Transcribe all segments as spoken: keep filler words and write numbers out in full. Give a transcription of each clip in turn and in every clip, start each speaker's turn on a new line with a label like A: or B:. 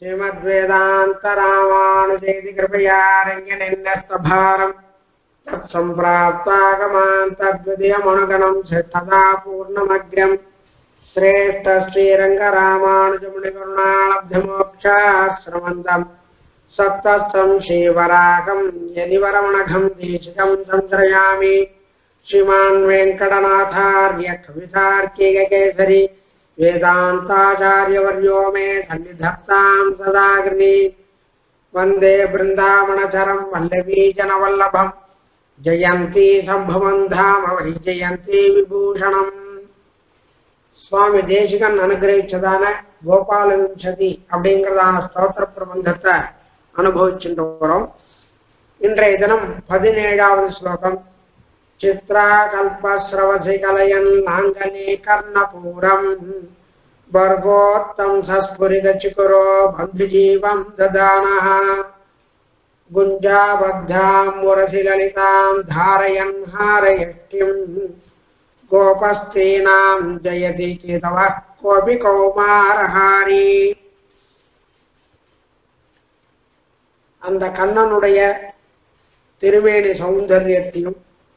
A: श्रीमद्वेदान्तरामानुजेति कृपया रङ्गनिन्नस्तभारम् तत्सम्प्राप्तागमान् तद्विदयमनुगणं तदा पूर्णमग्र्यम् श्रेष्ठ श्रीरङ्गरामानुजमुनिकरुणालब्धमोक्षाश्रमन्तम् सप्तस्थं श्रीवरागं यदिवरमणघं देशिकं संश्रयामि श्रीमान् वेङ्कटनाथार्य कवितार्किककेसरी वेदान्ताचार्यवर्यो मे सन्निधत्तां सदा कृति वन्दे बृन्दावनचरं वल्लवीजनवल्लभं जयन्ती सम्भवं धाम वैजयन्ती विभूषणम् சுவாமி தேசிகன் அனுகிரகிச்சதான கோபால விம்சதி அப்படிங்கிறதான ஸ்தோத்திர பிரபந்தத்தை அனுபவிச்சுட்டு வரோம். இன்றைய தினம் பதினேழாவது ஸ்லோகம். சித்ரா கல்பஸ்ரவசி கலயன் நாங்கனே கர்ணபூரம் வர்கோத்தம் சஸ்புரித சிகுரோ பந்துஜீவம் ததானஹ குஞ்சாபத்தாம் முரசி லலிதாம் தாரயன் ஹாரயஷ்டிம் கோபஸ்தீனாம் ஜயதி கேதவः கோபி கௌமாரஹாரி. அந்த கண்ணனுடைய திருமேனி சௌந்தரியத்தையும்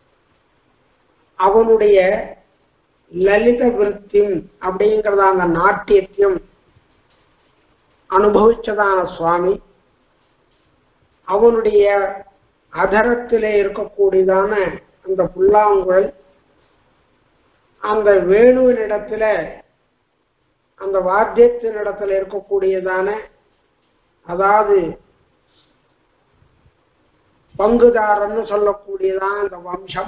A: அவனுடைய லலித விருத்தியும் அப்படிங்கிறத அந்த நாட்டியத்தையும் அனுபவிச்சதான சுவாமி அவனுடைய அதரத்திலே இருக்கக்கூடியதான அந்த புல்லாங்குழல் அந்த வேணுவினிடத்துல அந்த வாத்தியத்தினிடத்துல இருக்கக்கூடியதான அதாவது பங்குதாரன்னு சொல்லக்கூடியதான அந்த வம்சம்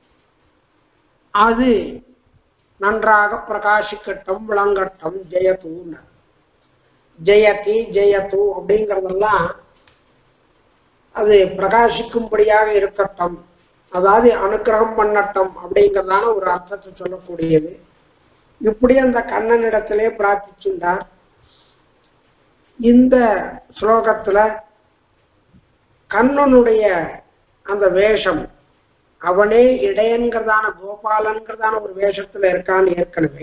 A: அது நன்றாக பிரகாசிக்கட்டும் விளங்கட்டும். ஜெயத்து ஜெயதி ஜெயத்து அப்படிங்கிறதெல்லாம் அது பிரகாசிக்கும்படியாக இருக்கட்டும், அதாவது அனுக்கிரகம் பண்ணட்டும் அப்படிங்கிறதான ஒரு அர்த்தத்தை சொல்லக்கூடியது. இப்படி அந்த கண்ணனிடத்திலே பிரார்த்திச்சுட்டார். இந்த ஸ்லோகத்துல கண்ணனுடைய அந்த வேஷம் அவனே இடையன்கிறதான கோபாலன்கிறதான ஒரு வேஷத்துல இருக்கான்னு ஏற்கனவே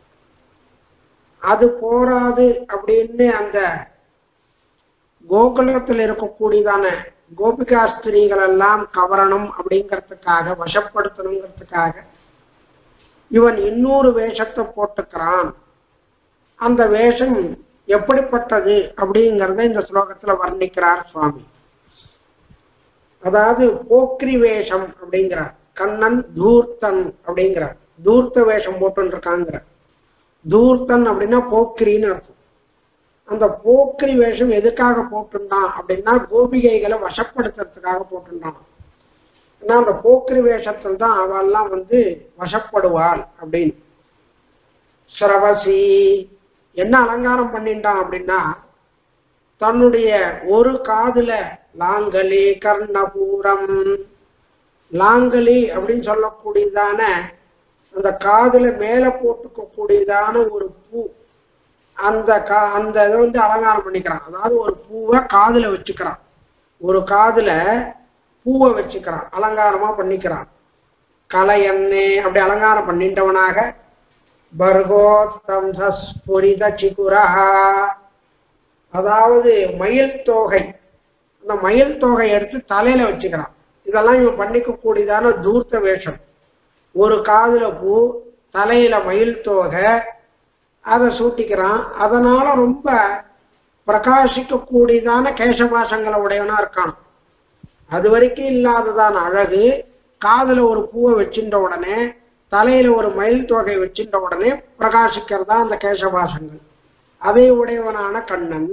A: அது போராது அப்படின்னு அந்த கோகுலத்தில் இருக்கக்கூடியதான கோபிகா ஸ்திரீகள் எல்லாம் கவரணும் அப்படிங்கிறதுக்காக வசப்படுத்தணுங்கிறதுக்காக இவன் இன்னொரு வேஷத்தை போட்டுக்கிறான். அந்த வேஷம் எப்படிப்பட்டது அப்படிங்கிறத இந்த ஸ்லோகத்துல வர்ணிக்கிறார் சுவாமி. அதாவது போக்ரி வேஷம் அப்படிங்கிறார். கண்ணன் தூர்த்தன் அப்படிங்கிறார். தூர்த்த வேஷம் போட்டு இருக்காங்கிற. தூர்த்தன் அப்படின்னா போக்கிரின்னு அர்த்தம். அந்த போக்கிரி வேஷம் எதுக்காக போட்டுட்டான் அப்படின்னா கோபிகைகளை வசப்படுத்துறதுக்காக போட்டுட்டான். ஏன்னா அந்த போக்கிரி வேஷத்தில் தான் அவெல்லாம் வந்து வசப்படுவாள் அப்படின்னு. ஸ்ரவசி என்ன அலங்காரம் பண்ணிட்டான் அப்படின்னா தன்னுடைய ஒரு காதுல லாங்கலி கர்ணபூரம், லாங்கலி அப்படின்னு சொல்லக்கூடியதான அந்த காதுல மேல போட்டுக்க கூடியதான ஒரு பூ, அந்த கா அந்த இதை வந்து அலங்காரம் பண்ணிக்கிறான். அதாவது ஒரு பூவை காதுல வச்சுக்கிறான், ஒரு காதுல பூவை வச்சுக்கிறான், அலங்காரமா பண்ணிக்கிறான். கலையன்னே அப்படி அலங்காரம் பண்ணிட்டவனாக பர்கோத்தம் சஸ்புரித சிகுரஹா, அதாவது மயில் தோகை, அந்த மயில் தோகை எடுத்து தலையில வச்சுக்கிறான். இதெல்லாம் இவன் பண்ணிக்க கூடியதான தூர்த்த வேஷம். ஒரு காதுல பூ, தலையில மயில் தோகை, அதை சூட்டிக்கிறான். அதனால ரொம்ப பிரகாசிக்க கூடியதான கேசபாசங்களை உடையவனா இருக்கான். அது வரைக்கும் இல்லாததான அழகு காதுல ஒரு பூவை வச்சுட்ட உடனே தலையில ஒரு மயில் தொகை வச்சுட்ட உடனே பிரகாசிக்கிறதா அந்த கேசபாசங்கள். அதை உடையவனான கண்ணன்.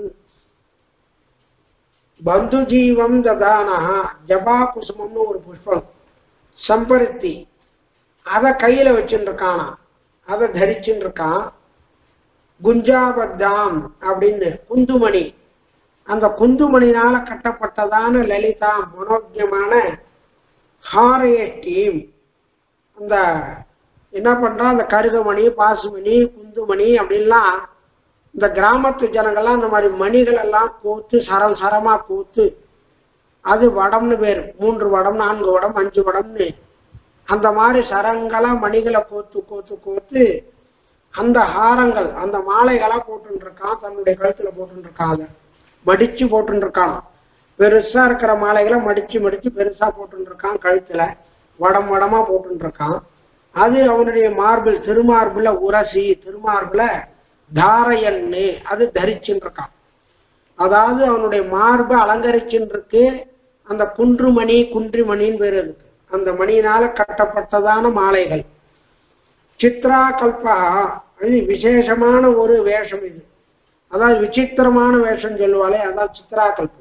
A: பந்து ஜீவம் ததானஹா, ஜபா குசுமம்னு ஒரு புஷ்பம், சம்பருத்தி, அதை கையில வச்சுட்டு இருக்கானா, அதை தரிச்சுட்டு இருக்கான். குஞ்சாபத்தாம் அப்படின்னு குந்துமணி, அந்த குந்துமணினால கட்டப்பட்டதான லலிதா மனோஜமான ஹாரயஷ்டீம், அந்த என்ன பண்றான் அந்த கருகமணி, பாசுமணி, குந்துமணி அப்படின்லாம் இந்த கிராமத்து ஜனங்கள்லாம் அந்த மாதிரி மணிகள் எல்லாம் கோத்து சரம் சரமா கோத்து, அது வடம்னு பேர். மூன்று வடம், நான்கு வடம், அஞ்சு வடம்னு அந்த மாதிரி சரங்களா மணிகளை கோத்து கோத்து கோத்து அந்த ஹாரங்கள் அந்த மாலைகளா போட்டு இருக்கான், தன்னுடைய கழுத்துல போட்டு இருக்கான், அதை மடிச்சு போட்டு இருக்கான். பெருசா இருக்கிற மாலைகளை மடிச்சு மடிச்சு பெருசா போட்டு இருக்கான், கழுத்துல வடம் வடமா போட்டு இருக்கான். அது அவனுடைய மார்பிள் திருமார்புல உரசி திருமார்புல தாரையன்னு அது தரிச்சுன்னு இருக்கான். அதாவது அவனுடைய மார்பு அலங்கரிச்சுன்னு இருக்கு. அந்த குன்றுமணி குன்றிமணின்னு பேர் இருக்கு. அந்த மணியினால கட்டப்பட்டதான மாலைகள். சித்ரா கல்பா இது விசேஷமான ஒரு வேஷம். இது அதாவது விசித்திரமான வேஷம் சொல்லுவாளே, அதான் சித்ரா கல்பம்.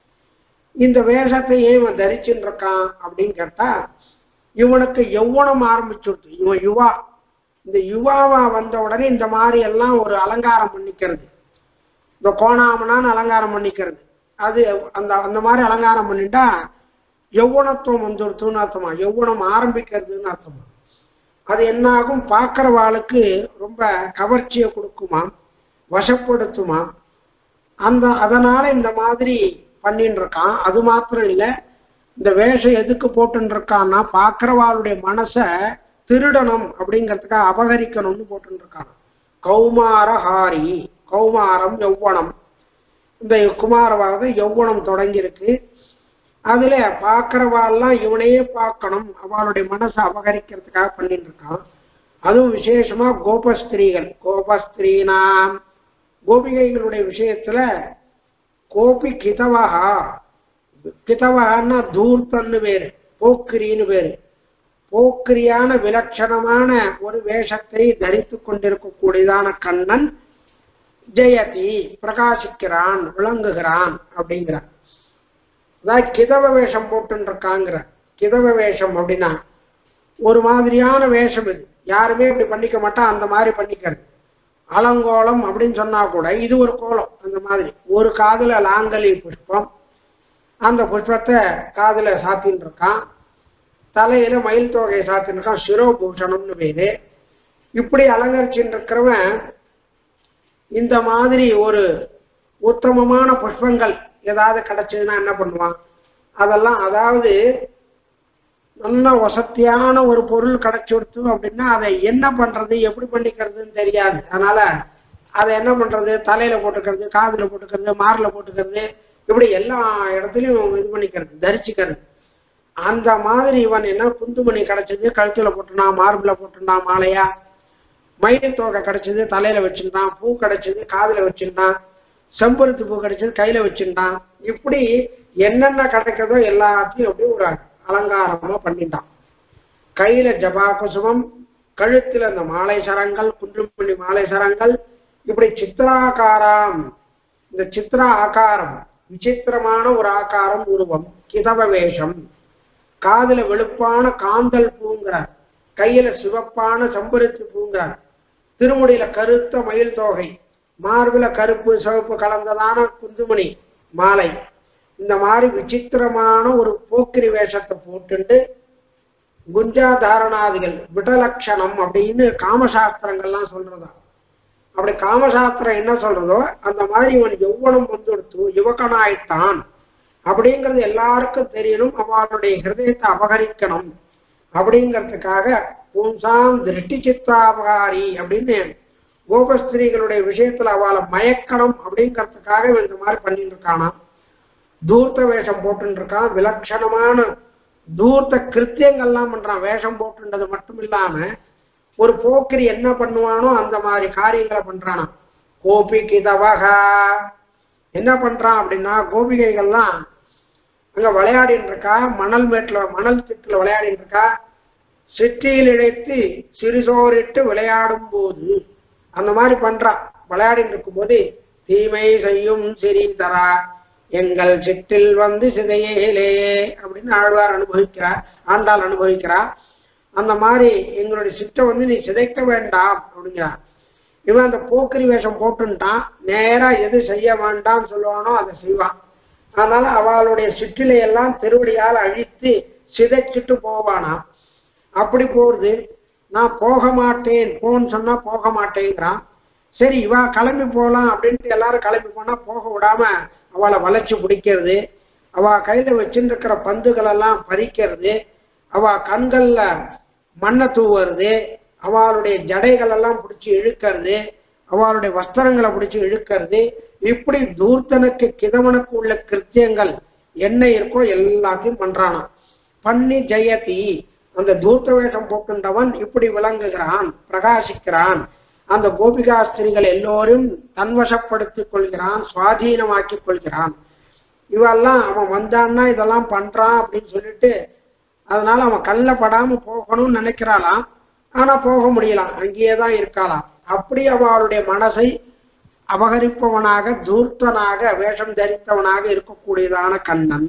A: இந்த வேஷத்தை ஏன் இவன் தரிச்சுன்னு இருக்கான் அப்படின்னு கேட்டா, இவனுக்கு யௌவனம் ஆரம்பிச்சுடுது. இவன் யுவா. இந்த யுவாவா வந்த உடனே இந்த மாதிரி எல்லாம் ஒரு அலங்காரம் பண்ணிக்கிறது. இந்த கோணாமனான்னு அலங்காரம் பண்ணிக்கிறது. அது அந்த அந்த மாதிரி அலங்காரம் பண்ணிட்டா யௌவனத்துவம் வந்துடுத்துன்னு அர்த்தமா, யௌவனம் ஆரம்பிக்கிறதுன்னு அர்த்தமா. அது என்ன ஆகும், பார்க்கிறவாளுக்கு ரொம்ப கவர்ச்சியை கொடுக்குமா, வசப்படுத்துமா. அந்த அதனால இந்த மாதிரி பண்ணிட்டு இருக்கான். அது மாத்திரம் இல்லை, இந்த வேஷம் எதுக்கு போட்டுன்னு இருக்கான்னா பார்க்கிறவாளுடைய மனசை திருடணும் அப்படிங்கிறதுக்காக அபகரிக்கணும்னு போட்டுன்னு இருக்கான். கௌமாரஹாரி, கௌமாரம் யௌவனம். இந்த குமாரவாக யௌவனம் தொடங்கியிருக்கு. அதுல பார்க்கிறவாள்லாம் இவனையே பார்க்கணும், அவளுடைய மனசை அபகரிக்கிறதுக்காக பண்ணிட்டு இருக்கான். அதுவும் விசேஷமா கோபஸ்திரீகள், கோபஸ்திரீனாம் கோபிகைகளுடைய விஷயத்துல கோபி கிதவஹா, கிதவஹான்னா தூர்த்தன்னு பேரு, போக்கிரின்னு பேரு. போக்கிரியான விலட்சணமான ஒரு வேஷத்தை தரித்து கொண்டிருக்கக்கூடியதான கண்ணன் ஜெயதி பிரகாசிக்கிறான், விளங்குகிறான் அப்படிங்கிறான். அதாவது கிதவ வேஷம் போட்டுன்னு இருக்காங்கிற. கிதவ வேஷம் அப்படின்னா ஒரு மாதிரியான வேஷம். இது யாருமே இப்படி பண்ணிக்க மாட்டா, அந்த மாதிரி பண்ணிக்கிறது. அலங்கோலம் அப்படின்னு சொன்னா கூட இது ஒரு கோலம். அந்த மாதிரி ஒரு காதுல லாங்கலி புஷ்பம், அந்த புஷ்பத்தை காதுல சாத்தின்னு இருக்கான். தலையில மயில் தொகையை சாத்தின்னு இருக்கான், சிரோபூஷணம்னு பேரு. இப்படி அலங்கரிச்சுட்டு இருக்கிறவன் இந்த மாதிரி ஒரு உத்தமமான புஷ்பங்கள் ஏதாவது கிடைச்சதுன்னா என்ன பண்ணுவான், அதெல்லாம் அதாவது நல்ல வசத்தியான ஒரு பொருள் கிடைச்சி கொடுத்து அப்படின்னா அதை என்ன பண்றது எப்படி பண்ணிக்கிறதுன்னு தெரியாது. அதனால அதை என்ன பண்றது, தலையில போட்டுக்கிறது, காதுல போட்டுக்கிறது, மார்ல போட்டுக்கிறது, இப்படி எல்லா இடத்துலையும் இது பண்ணிக்கிறது, தரிச்சுக்கிறது. அந்த மாதிரி இவன் என்ன குந்துமணி கிடைச்சது கழுத்துல போட்டுனான், மார்பிள போட்டுனான் மாலையா, மயில் தோகை கிடைச்சது தலையில வச்சிருந்தான், பூ கிடைச்சது காதுல வச்சிருந்தான், செம்பருத்தி பூ கிடைச்சது கையில வச்சிருந்தான். இப்படி என்னென்ன கிடைக்கிறதோ எல்லாத்தையும் அப்படியே ஒரு அலங்காரமா பண்ணிட்டான். கையில ஜபா குசுமம், கழுத்துல அந்த மாலை சரங்கள், குன்றுமணி மாலை சரங்கள், இப்படி சித்திராகாரம். இந்த சித்திரா ஆகாரம் விசித்திரமான ஒரு ஆகாரம், உருவம், கிதவ வேஷம். காதுல வெளுப்பான காந்தல் பூங்கிறார், கையில சிவப்பான செம்பருத்தி பூங்கிறார், திருமுடியில கருத்த மயில் தோகை, மார்பில கருப்பு சிவப்பு கலந்ததான குந்துமணி மாலை. இந்த மாதிரி விசித்திரமான ஒரு போக்கிரி வேஷத்தை போட்டுண்டு குஞ்சா தாரணாதிகள் விடலட்சணம் அப்படின்னு காமசாஸ்திரங்கள்லாம் சொல்றதா. அப்படி காமசாஸ்திரம் என்ன சொல்றதோ அந்த மாதிரி இவன் யௌவனம் வந்துடுத்து யுவகனாயிட்டான் அப்படிங்கிறது எல்லாருக்கும் தெரியணும், அவளுடைய ஹிருதயத்தை அபகரிக்கணும் அப்படிங்கிறதுக்காக பூம்சாம் திருஷ்டி சித்தாபகாரி அப்படின்னு கோபஸ்திரீகளுடைய விஷயத்துல அவளை மயக்கணும் அப்படிங்கிறதுக்காக இந்த மாதிரி பண்ணிட்டு இருக்கானா. தூர்த்த வேஷம் போட்டு இருக்கான், விலட்சணமான தூர்த்த கிருத்தியங்கள்லாம் பண்றான். வேஷம் போட்டுன்றது மட்டும் இல்லாம ஒரு போக்கிரி என்ன பண்ணுவானோ அந்த மாதிரி காரியங்களை பண்றானா. கோபி கிதவகா என்ன பண்றான் அப்படின்னா, கோபிகைகள்லாம் அங்க விளையாடின்னு இருக்கா, மணல் மேட்டுல மணல் திட்டுல விளையாடின்னு இருக்கா. சிற்றியில் இழைத்து சிறுசோரிட்டு விளையாடும் போது அந்த மாதிரி பண்றான். விளையாடிட்டு இருக்கும் போது தீமை செய்யும் சிறிதரா எங்கள் சிற்றில் வந்து சிதையிலே அப்படின்னு ஆழ்வார் அனுபவிக்கிறார், ஆண்டாள் அனுபவிக்கிறார். அந்த மாதிரி எங்களுடைய சிட்டை வந்து நீ சிதைக்க வேண்டாம் அப்படிங்கிறார். இவன் அந்த போக்கிரி வேஷம் போட்டுட்டான், நேரா எது செய்ய வேண்டாம்னு சொல்லுவானோ அதை செய்வான். அதனால அவளுடைய சிற்றிலையெல்லாம் திருவடியால் அழித்து சிதைச்சிட்டு போவானா. அப்படி போறது. நான் போக மாட்டேன் போன்னு சொன்னா போக மாட்டேங்கிறான். சரி இவா கிளம்பி போகலாம் அப்படின்ட்டு எல்லாரும் கிளம்பி போனா போக விடாம அவளை வளைச்சு பிடிக்கிறது, அவ கையில வச்சுட்டு இருக்கிற பந்துகள் எல்லாம் பறிக்கிறது, அவ கண்கள்ல மண்ணை தூவுறது, அவளுடைய ஜடைகள் எல்லாம் பிடிச்சி இழுக்கிறது, அவளுடைய வஸ்திரங்களை பிடிச்சி இழுக்கிறது. இப்படி தூர்த்தனுக்கு கிதவனுக்கு உள்ள கிருத்தியங்கள் என்ன இருக்கோ எல்லாத்தையும் பண்றானா. பண்ணி ஜெயதி, அந்த தூர்த்த வேஷம் போக்கின்றவன் இப்படி விளங்குகிறான், பிரகாசிக்கிறான். அந்த கோபிகாஸ்திரிகள் எல்லோரும் தன்வசப்படுத்திக் கொள்கிறான், சுவாதீனமாக்கிக் கொள்கிறான். இவெல்லாம் அவன் வந்தான்னா இதெல்லாம் பண்றான் அப்படின்னு சொல்லிட்டு அதனால அவன் கல்ல படாம போகணும்னு நினைக்கிறாளாம். ஆனா போக முடியலாம், அங்கேயேதான் இருக்காளாம். அப்படி அவளுடைய மனசை அபகரிப்பவனாக தூர்த்தனாக வேஷம் தரித்தவனாக இருக்கக்கூடியதான கண்ணன்.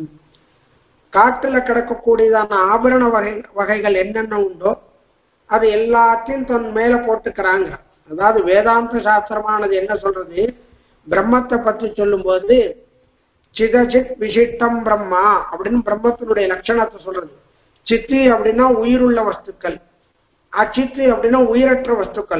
A: காட்டுல கிடக்கக்கூடியதான ஆபரண வகை வகைகள் என்னென்ன உண்டோ அது எல்லாத்தையும் தன் மேல போட்டுக்கிறாங்க. அதாவது வேதாந்த சாஸ்திரமானது என்ன சொல்றது, பிரம்மத்தை பற்றி சொல்லும் போது சிதசித் விசிஷ்டம் பிரம்மா அப்படின்னு பிரம்மத்தினுடைய லட்சணத்தை சொல்றது. சித்து அப்படின்னா உயிருள்ள வஸ்துக்கள், அச்சித்து அப்படின்னா உயிரற்ற வஸ்துக்கள்.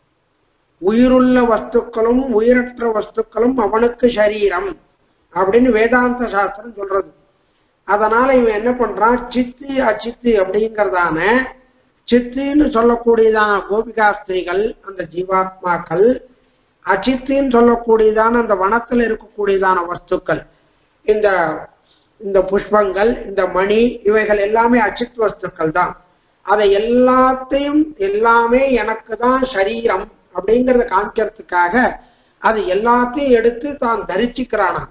A: உயிருள்ள வஸ்துக்களும் உயிரற்ற வஸ்துக்களும் அவனுக்கு சரீரம் அப்படின்னு வேதாந்த சாஸ்திரம் சொல்றது. அதனால இவன் என்ன பண்றான், சித்து அச்சித்து அப்படிங்கிறதான சித்துன்னு சொல்லக்கூடியதான கோபிகாஸ்திரிகள் அந்த ஜீவாத்மாக்கள், அச்சித்துன்னு சொல்லக்கூடியதான அந்த வனத்தில் இருக்கக்கூடியதான வஸ்துக்கள், இந்த இந்த புஷ்பங்கள், இந்த மணி, இவைகள் எல்லாமே அச்சித் வஸ்துக்கள் தான். அதை எல்லாத்தையும் எல்லாமே எனக்கு தான் சரீரம் அப்படிங்கிறத காமிக்கிறதுக்காக அது எல்லாத்தையும் எடுத்து தான் தரிச்சுக்கிறானா.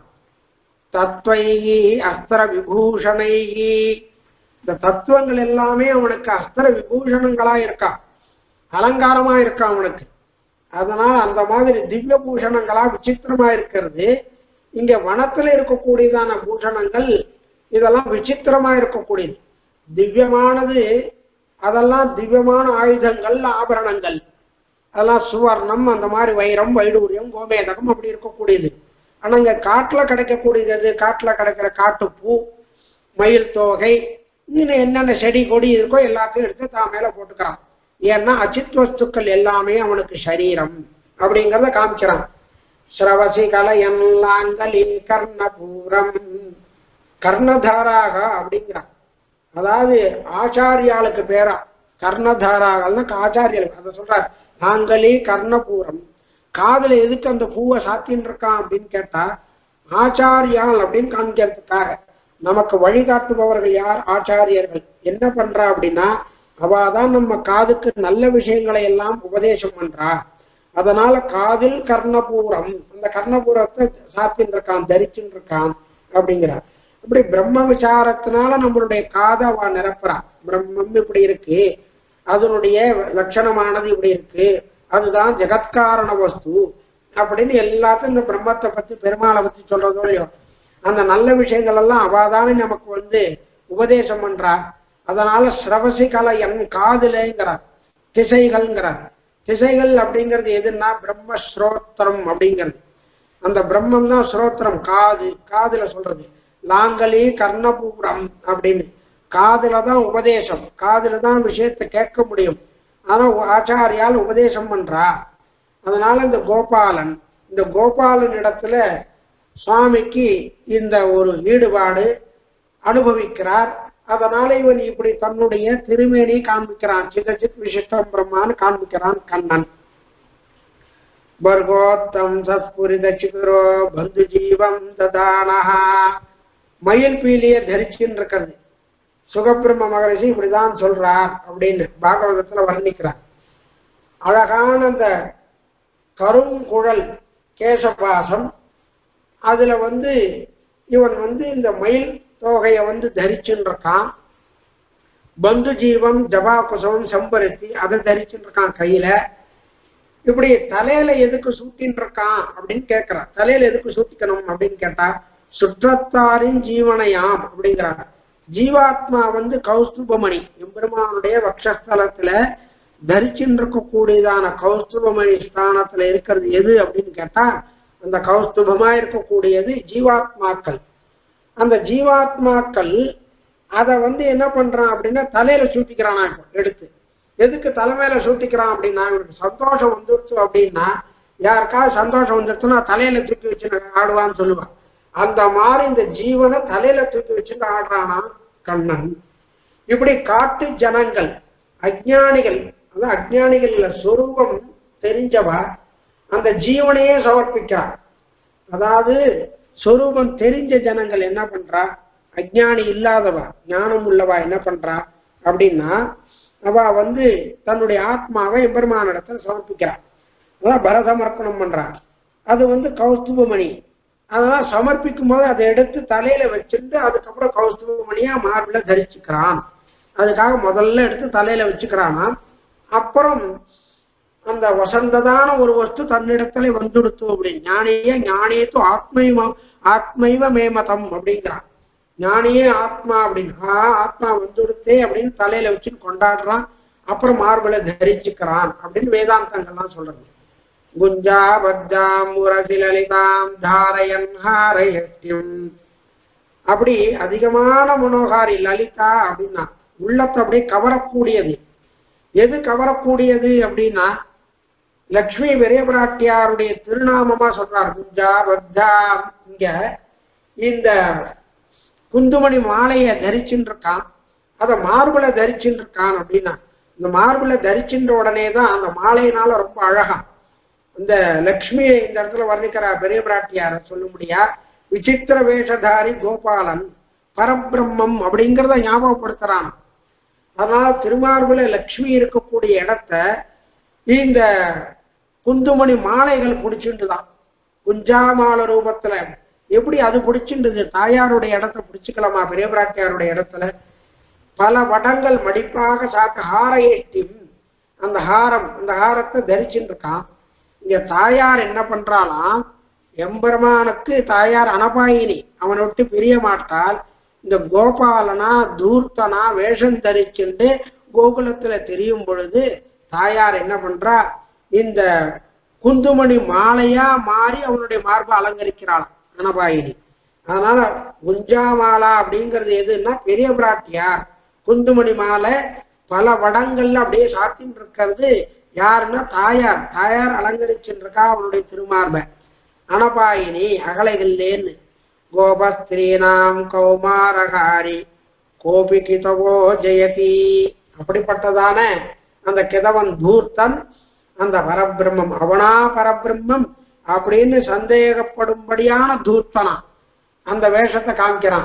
A: தத்வைகி அஸ்திர விபூஷணைகி, இந்த தத்துவங்கள் எல்லாமே அவனுக்கு அஸ்திர விபூஷணங்களா இருக்கா, அலங்காரமா இருக்கா அவனுக்கு. அதனால அந்த மாதிரி திவ்ய பூஷணங்களா விசித்திரமா இருக்கிறது. இங்க வனத்துல இருக்கக்கூடியதான பூஷணங்கள் இதெல்லாம் விசித்திரமா இருக்கக்கூடியது. திவ்யமானது அதெல்லாம் திவ்யமான ஆயுதங்கள், ஆபரணங்கள், அதெல்லாம் சுவர்ணம், அந்த மாதிரி வைரம், வைடூரியம், கோமேதகம் அப்படி இருக்கக்கூடியது. ஆனா இங்க காட்டுல கிடைக்கக்கூடியது, காட்டுல கிடைக்கிற காட்டுப்பூ, மயில் தோகை, இன்னும் என்னென்ன செடி கொடி இருக்கோ எல்லாத்தையும் எடுத்து தான் மேல போட்டுக்கிறான். ஏன்னா அச்சித் வஸ்துக்கள் எல்லாமே அவனுக்கு சரீரம் அப்படிங்கிறத காமிக்கிறான். ஸ்ரவசி கலையல்லாங்கலி கர்ணபூரம், கர்ணதாராக அப்படிங்கிறான். அதாவது ஆச்சாரியாளுக்கு பேரா கர்ணதாராகல்னா ஆச்சாரியர்களுக்கு அதை சொல்றார். நாங்களி கர்ணபூரம், காதுல எதுக்கு அந்த பூவை சாத்தின்னு இருக்கான் அப்படின்னு கேட்டா ஆச்சாரியால் அப்படின்னு காமிக்கிறதுக்காக. நமக்கு வழிகாட்டுபவர்கள் யார், ஆச்சாரியர்கள். என்ன பண்றா அப்படின்னா அவாதான் நம்ம காதுக்கு நல்ல விஷயங்களை எல்லாம் உபதேசம் பண்றா. அதனால காதில் கர்ணபூரம், அந்த கர்ணபூரத்தை சாத்தின்னு இருக்கான், தரிச்சுன்னு இருக்கான் அப்படிங்கிறார். இப்படி பிரம்ம விசாரத்தினால நம்மளுடைய காதை அவ நிரப்புறா. பிரம்மம் இப்படி இருக்கு, அதனுடைய லட்சணமானது இப்படி இருக்கு, அதுதான் ஜெகத்காரண வஸ்து அப்படின்னு எல்லாத்தையும் இந்த பிரம்மத்தை பத்தி பெருமாளை பத்தி சொல்றதோ இல்லையோ அந்த நல்ல விஷயங்கள் எல்லாம் அவாதானே நமக்கு வந்து உபதேசம் பண்றா. அதனால ஸ்ரவசி கலை என் காதுலேங்கிறார், திசைகள்ங்கிறார். திசைகள் அப்படிங்கிறது எதுன்னா பிரம்ம ஸ்ரோத்திரம் அப்படிங்கிறது. அந்த பிரம்மம் தான் ஸ்ரோத்திரம், காது, காதுல சொல்றது. லாங்கலி கர்ணபூரம் அப்படின்னு காதுல தான் உபதேசம், காதுல தான் விஷயத்தை கேட்க முடியும். ஆனா ஆச்சாரியால் உபதேசம் பண்றா. அதனால இந்த கோபாலன், இந்த கோபாலன் இடத்துல சுவாமிக்கு இந்த ஒரு ஈடுபாடு அனுபவிக்கிறார். அதனால இவன் இப்படி தன்னுடைய திருமேனி காண்பிக்கிறான், சிதச்சித் விசிஷ்டம் பிரம்மான்னு காண்பிக்கிறான் கண்ணன். பர்கோத்தம் சஸ்புரித சிகுரோ பந்து ஜீவம் ததானஹா, மயில் பீலிய தரிச்சுன்னு இருக்கிறது. சுகபிரம்ம மகரிஷி இப்படிதான் சொல்றார் அப்படின்னு பாகவதத்துல வர்ணிக்கிறார். அழகான அந்த கருங்குழல் கேசபாசம், அதுல வந்து இவன் வந்து இந்த மயில் தோகைய வந்து தரிச்சுன்னு இருக்கான். பந்து ஜீவம் ஜபா குசவம் செம்பருத்தி அதை தரிச்சுன்னு இருக்கான் கையில. இப்படி தலையில எதுக்கு சூட்டின்னு இருக்கான் அப்படின்னு கேட்கிறான். தலையில எதுக்கு சூட்டிக்கணும் அப்படின்னு கேட்டா சுற்றத்தாரின் ஜீவனையாம் அப்படிங்கிறாங்க. ஜீவாத்மா வந்து கௌஸ்துபமணி எம்பெருமானுடைய வக்ஷஸ்தலத்துல தரிச்சுன்னு இருக்கக்கூடியதான கௌஸ்துபமணி ஸ்தானத்துல இருக்கிறது எது அப்படின்னு கேட்டா அந்த கௌஸ்துபமா இருக்கக்கூடியது ஜீவாத்மாக்கள். அந்த ஜீவாத்மாக்கள் அதை வந்து என்ன பண்றான் அப்படின்னா தலையில சூட்டிக்கிறானா எடுத்து. எதுக்கு தலைமையில சூட்டிக்கிறான் அப்படின்னா இவனுக்கு சந்தோஷம் வந்துருச்சு அப்படின்னா, யாருக்காவது சந்தோஷம் வந்துருச்சுன்னா தலையில தூக்கி வச்சு ஆடுவான்னு சொல்லுவான். அந்த மாதிரி இந்த ஜீவனை தலையில தூக்கி வச்சுட்டு ஆடுறானா கண்ணன். இப்படி காட்டு ஜனங்கள், அஜ்ஞானிகள், அதான் அஜ்ஞானிகள் சொரூபம் தெரிஞ்சவா அந்த ஜீவனையே சமர்ப்பிக்கிறார். அதாவது சொரூபம் தெரிஞ்ச ஜனங்கள் என்ன பண்றா, அஜ்ஞானி இல்லாதவா ஞானம் உள்ளவா என்ன பண்றா அப்படின்னா அவ வந்து தன்னுடைய ஆத்மாவை எம்பெருமானிடத்துல சமர்ப்பிக்கிறார். அதான் பரசமர்ப்பணம் பண்றார். அது வந்து கௌஸ்துபமணி. அதெல்லாம் சமர்ப்பிக்கும் போது அதை எடுத்து தலையில வச்சுட்டு அதுக்கப்புறம் கௌஸ்துபமணியா மார்பிள தரிச்சுக்கிறான். அதுக்காக முதல்ல எடுத்து தலையில வச்சுக்கிறானா. அப்புறம் அந்த வசந்ததான ஒரு வஸ்து தன்னிடத்துல வந்துடுத்து அப்படின்னு ஞானிய ஞானியத்து ஆத்மைவ ஆத்மைவ மேமதம் அப்படிங்கிறான். ஞானியே ஆத்மா அப்படின்னு ஆத்மா வந்துடுத்தே அப்படின்னு தலையில வச்சு கொண்டாடுறான். அப்புறம் மார்பிள தரிச்சுக்கிறான் அப்படின்னு வேதாந்தங்கள்லாம் சொல்றது. குஞ்சா பத்தாம் முரசிலலிதாம் தாரயன் ஹாரயத்தியம் அப்படி அதிகமான மனோகாரி லலிதா அப்படின்னா உள்ளத்தை அப்படியே கவரக்கூடியது. எது கவரக்கூடியது அப்படின்னா லக்ஷ்மி பெரிய பிராட்டியாருடைய திருநாமமா சொல்றார். குஞ்சா பத்தா. இங்க இந்த குந்துமணி மாலையை தரிச்சுட்டு இருக்கான், அத மார்பிள தரிச்சுட்டு இருக்கான் அப்படின்னா இந்த மார்பிள தரிச்சுட்ட உடனே தான் அந்த மாலையினால ரொம்ப அழகா இந்த லக்ஷ்மியை இந்த இடத்துல வர்ணிக்கிறார் பெரிய பிராட்டியார சொல்ல முடியா. விசித்திர வேஷதாரி கோபாலன் பரபிரம்மம் அப்படிங்கிறத ஞாபகப்படுத்துறான். அதனால திருமார்புல லக்ஷ்மி இருக்கக்கூடிய இடத்த இந்த குந்துமணி மாலைகள் பிடிச்சுட்டுதான். குஞ்சாமால ரூபத்துல எப்படி அது பிடிச்சுட்டுது? தாயாருடைய இடத்த பிடிச்சுக்கலாமா பெரிய பிராட்டியாருடைய இடத்துல? பல வடங்கள் மடிப்பாக சாக்க ஹார ஏட்டி அந்த ஹாரம் அந்த ஹாரத்தை தரிச்சுட்டு இருக்கான். இங்க தாயார் என்ன பண்றாளாம், எம்பெருமானுக்கு தாயார் அனபாயினி, அவனை விட்டு பிரிய மாட்டால். இந்த கோபாலனா தூர்த்தனா வேஷம் தரிச்சுட்டு கோகுலத்துல தெரியும் பொழுது தாயார் என்ன பண்றா, இந்த குந்துமணி மாலையா மாறி அவனுடைய மார்பை அலங்கரிக்கிறாள் அனபாயினி. அதனால குஞ்சாமாலா அப்படிங்கிறது எதுன்னா பெரிய பிராட்டியார். குந்துமணி மாலை பல வடங்கள்ல அப்படியே சாத்தின்னு இருக்கிறது யாருன்னா தாயார். தாயார் அலங்கரிச்சுட்டு இருக்கா அவனுடைய திருமார்பை. அனபாயினி அகலைகள்லேன்னு கோபஸ்திரீனாம் கௌமாரகாரி கோபி கிதவோ ஜெயதி அப்படிப்பட்டதான அந்த கிதவன் தூர்த்தன் அந்த பரபிரம்மம் அவனா பரபிரம்மம் அப்படின்னு சந்தேகப்படும்படியான தூர்த்தனா அந்த வேஷத்தை காமிக்கிறான்.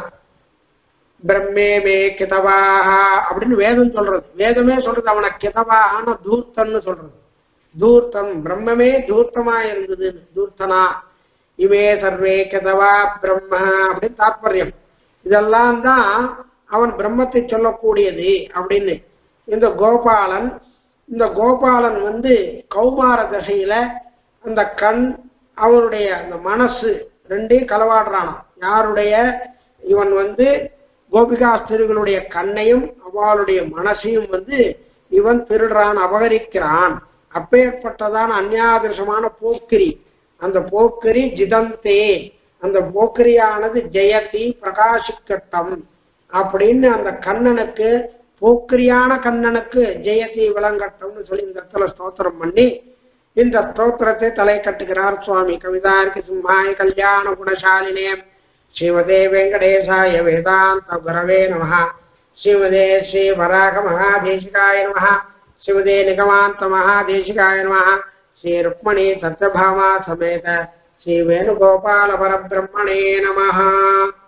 A: பிரம்மே மே கிதவாக அப்படின்னு வேதம் சொல்றது. வேதமே சொல்றது அவனை கிதவாகன தூர்த்தன்னு சொல்றது. தூர்த்தம் பிரம்மமே தூர்த்தமா இருந்தது. தூர்த்தனா இவே சர்வே கிதவா பிரம்ம அப்படின்னு தாற்பயம். இதெல்லாம் தான் அவன் பிரம்மத்தை சொல்லக்கூடியது அப்படின்னு. இந்த கோபாலன் இந்த கோபாலன் வந்து கௌமார தசையில அந்த கண் அவனுடைய அந்த மனசு ரெண்டையும் களவாடுறான். யாருடைய இவன் வந்து கோபிகாஸ்திரிகளுடைய கண்ணையும் அவளுடைய மனசையும் வந்து இவன் திருடுறான், அபகரிக்கிறான். அப்பேற்பட்டதான அந்நியாதிருஷமான போக்கிரி. அந்த போக்கிரி ஜிதந்தே அந்த போக்கிரியானது ஜெயதி பிரகாசிக்கட்டம் அப்படின்னு அந்த கண்ணனுக்கு போக்கிரியான கண்ணனுக்கு ஜெயதி விளங்கட்டம்னு சொல்லி இந்த இடத்துல ஸ்தோத்திரம் பண்ணி இந்த ஸ்தோத்திரத்தை தலை கட்டுகிறார் சுவாமி. கவிதார்க்கு சிம்ஹாய கல்யாண குணசாலினே ஸ்ரீமதே வெங்கடேசாய வேதாந்த குரவே நமஹ. ஸ்ரீமதே ஸ்ரீ வராக மகாதேசிகாய நமஹ. ஸ்ரீமதே நிகமாந்த மகாதேசிகாய நமஹ. ஸ்ரீ ருக்மணி சத்யபாமா சமேத ஸ்ரீ வேணுகோபால பரபிரம்மணே நமஹ.